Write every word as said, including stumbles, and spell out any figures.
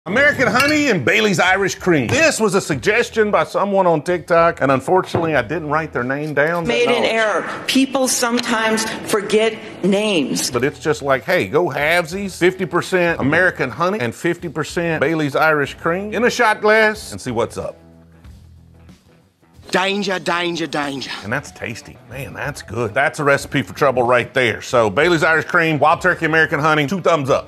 American honey and Bailey's Irish cream. This was a suggestion by someone on TikTok, and unfortunately I didn't write their name down. Made an error. People sometimes forget names. But it's just like, hey, go halvesies, fifty percent American honey and fifty percent Bailey's Irish cream in a shot glass and see what's up. Danger, danger, danger. And that's tasty. Man, that's good. That's a recipe for trouble right there. So Bailey's Irish cream, Wild Turkey American honey, two thumbs up.